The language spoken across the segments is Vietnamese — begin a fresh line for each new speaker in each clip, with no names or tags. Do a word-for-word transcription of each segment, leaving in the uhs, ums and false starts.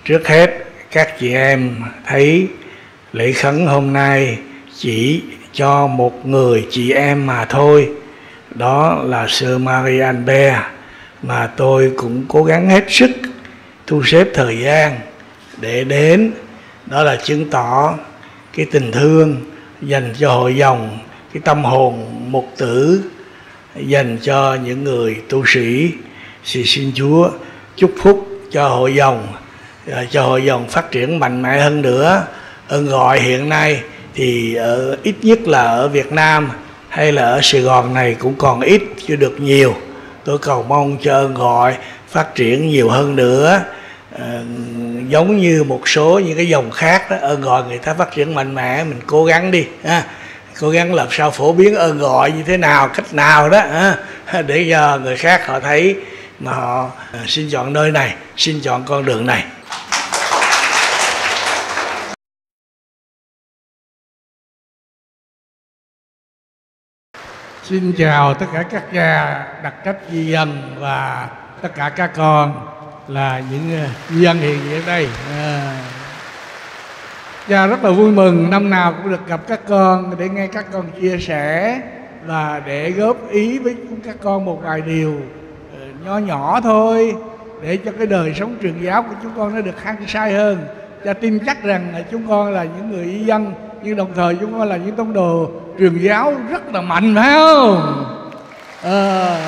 Trước hết, các chị em thấy lễ khấn hôm nay chỉ cho một người chị em mà thôi, đó là Sơ Marianne Bear, mà tôi cũng cố gắng hết sức thu xếp thời gian để đến. Đó là chứng tỏ cái tình thương dành cho hội dòng, cái tâm hồn mục tử dành cho những người tu sĩ. Thì xin Chúa chúc phúc cho hội dòng, cho hội dòng phát triển mạnh mẽ hơn nữa. Ơn gọi hiện nay thì ở, ít nhất là ở Việt Nam hay là ở Sài Gòn này cũng còn ít, chưa được nhiều. Tôi cầu mong cho ơn gọi phát triển nhiều hơn nữa. À, giống như một số những cái dòng khác đó, ơn gọi người ta phát triển mạnh mẽ, mình cố gắng đi ha. Cố gắng làm sao phổ biến ơn gọi như thế nào, cách nào đó ha, để cho người khác họ thấy mà họ à, xin chọn nơi này, xin chọn con đường này. Xin chào tất cả các cha đặc trách di dân và tất cả các con là những di dân hiện diện ở đây. À, cha rất là vui mừng năm nào cũng được gặp các con để nghe các con chia sẻ và để góp ý với các con một vài điều nho nhỏ thôi, để cho cái đời sống truyền giáo của chúng con nó được hăng say hơn. Cha tin chắc rằng là chúng con là những người di dân, nhưng đồng thời chúng con là những tông đồ truyền giáo rất là mạnh, phải không? À.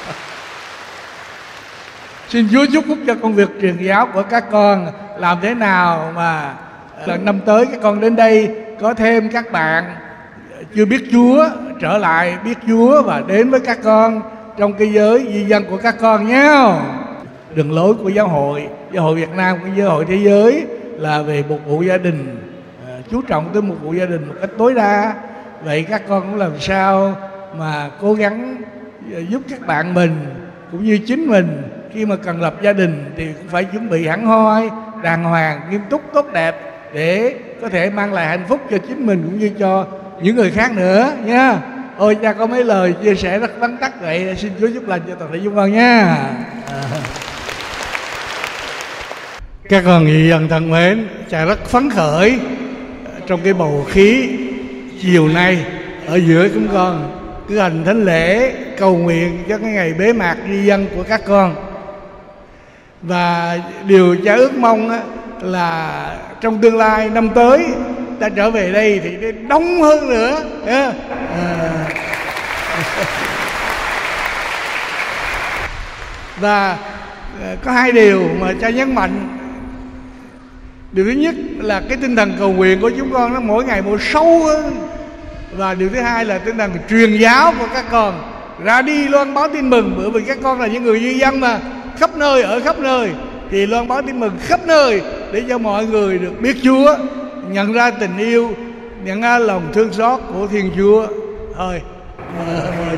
Xin Chúa chúc phúc cho công việc truyền giáo của các con. Làm thế nào mà lần năm tới các con đến đây có thêm các bạn chưa biết Chúa trở lại biết Chúa và đến với các con trong cái giới di dân của các con nhé. Đường lối của giáo hội, giáo hội Việt Nam cũng như giáo hội thế giới là về phục vụ gia đình, chú trọng tới phục vụ gia đình một cách tối đa. Vậy các con cũng làm sao mà cố gắng giúp các bạn mình cũng như chính mình khi mà cần lập gia đình thì cũng phải chuẩn bị hẳn hoi, đàng hoàng, nghiêm túc, tốt đẹp để có thể mang lại hạnh phúc cho chính mình cũng như cho những người khác nữa nha. Ôi cha có mấy lời chia sẻ rất vắn tắt vậy, xin Chúa giúp lành cho toàn thể chúng con nha. À. Các con nghị dân thân mến, cha rất phấn khởi trong cái bầu khí chiều nay ở giữa chúng con cử hành thánh lễ cầu nguyện cho cái ngày bế mạc di dân của các con. Và điều cha ước mong á, là trong tương lai năm tới ta trở về đây thì đông hơn nữa. À. Và có hai điều mà cha nhấn mạnh. Điều thứ nhất là cái tinh thần cầu nguyện của chúng con nó mỗi ngày một sâu hơn. Và điều thứ hai là tinh thần truyền giáo của các con ra đi loan báo tin mừng, bởi vì các con là những người di dân mà khắp nơi, ở khắp nơi thì loan báo tin mừng khắp nơi để cho mọi người được biết Chúa, nhận ra tình yêu, nhận ra lòng thương xót của Thiên Chúa. Thôi, mời